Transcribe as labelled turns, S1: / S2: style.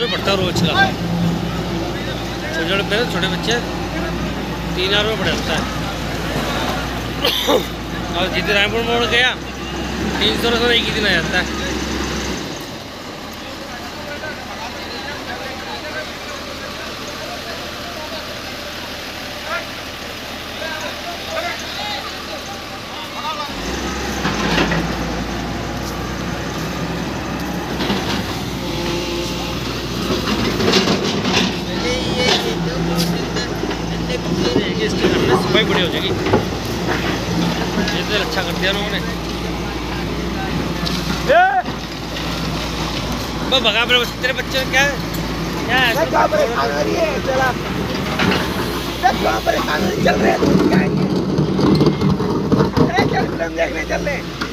S1: रुपये पड़ता रोज का। छोटे मेरे छोटे बच्चे 3000 रुपये पड़ता है। और जितने रायपुर मोड़ गया 300 रुपये एक ही दिन आ जाता है। इसकी सफाई बड़ी हो जाएगी। ये तो अच्छा कर दिया उन्होंने। भगा तेरे बच्चे क्या है
S2: परेशान चल रहे हैं देखने चल रहे हैं।